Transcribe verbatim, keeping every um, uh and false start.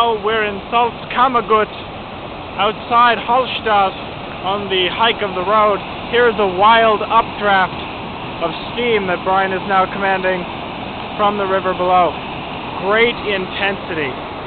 Well, we're in Salzkammergut, outside Hallstatt, on the hike of the road. Here's a wild updraft of steam that Brian is now commanding from the river below. Great intensity.